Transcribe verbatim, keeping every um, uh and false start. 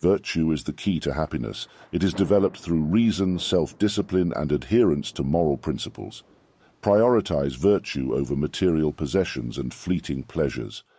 Virtue is the key to happiness. It is developed through reason, self-discipline, and adherence to moral principles. Prioritize virtue over material possessions and fleeting pleasures.